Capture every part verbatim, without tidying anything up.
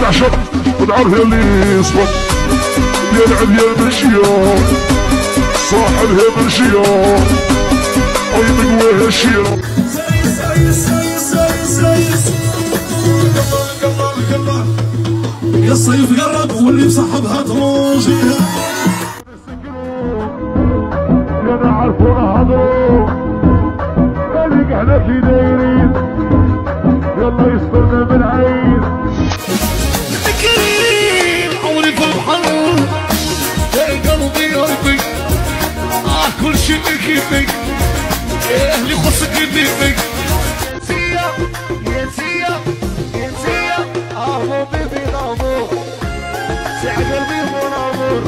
يستعشق ونعرف اللي يصبر يلعب يا بالشيار صاحب يا بالشيار ويطق وجه الشيار يا الصيف قرب واللي مصاحبها تروجي يا نعرفونا هضرو هذيك احنا كي دايرين يلا يسترنا من عين كريم عمري في البحر يا قلبي قلبي اه كل شي كيفك يا اهلي خصك يديفك سيا يا سيا يا سيا اه بيبي نامور ساع قلبي منامور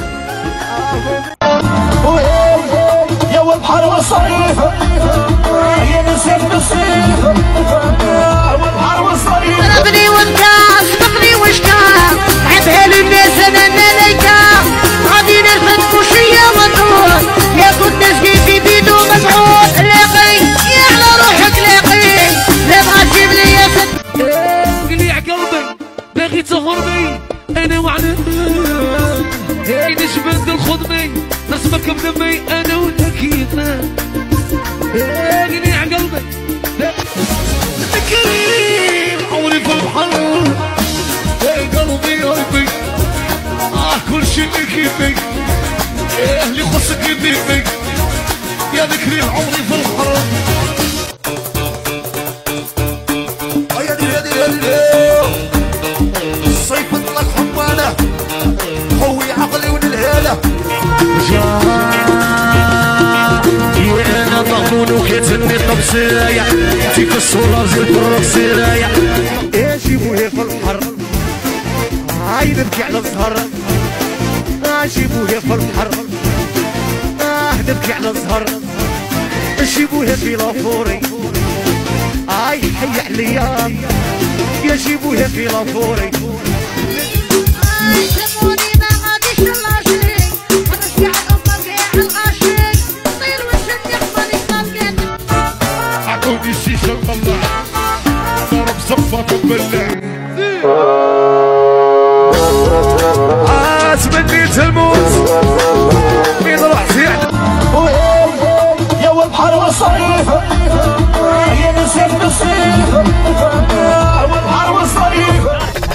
اه يا والبحر والصيف يا نسيت بالصيف والبحر والصيف ضربني والكاس ضربني وشكاس عبها للناس انا ملايكة غادي نرفد كوشية ونروح يا كنت نسقي بيدو مسعود لاقي يا على روحك لاقي لا بغا تجيب لي يا ست قليع قلبي باغي تهربي انا وعنك هاي نجبد الخدمي نسمك بدمي انا وتكيفنا قليع قلبي كريم عمري في البحر يا قلبي قلبي اه كل شي كيفك يا اهلي خصك يديفك يا ذكري عمري في البحر يا دي يا دي يا دي الصيف اطلق حمانه قوي عقلي ونلهاله انا ضغنون وكيتني طبسايا فيك الصورة زي البرق سرايا ايه جيبوها في البحر هاي نبكي على الزهر اه جيبوها في البحر اه نبكي على الزهر جيبوها في لافوري هاي حي عليا يا جيبوها في لافوري سموني ما غاديش العاشق ونسقي على الضرقي على الغاشق طير وشد يقبل يطلقك عطوني الشيشة مطلع ضرب صفك وبلع عاد تمنيت الموت مين راح زياد يا والبحر والصيف يا نسيت بالصيف والبحر والصيف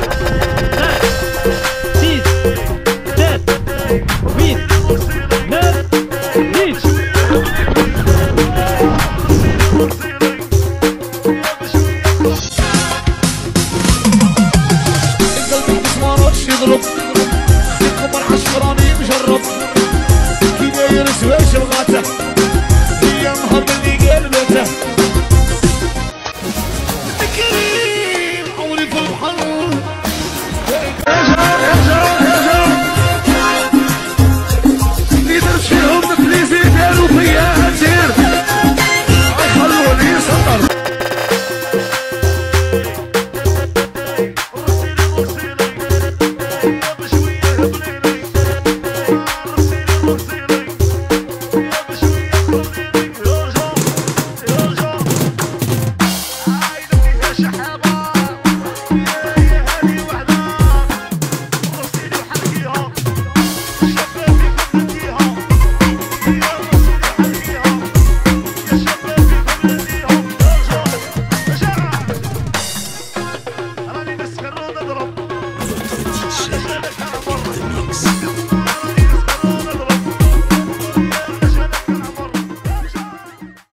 القلب المسمار يضرب القمر عشراني مجرب كي داير سواش الغاته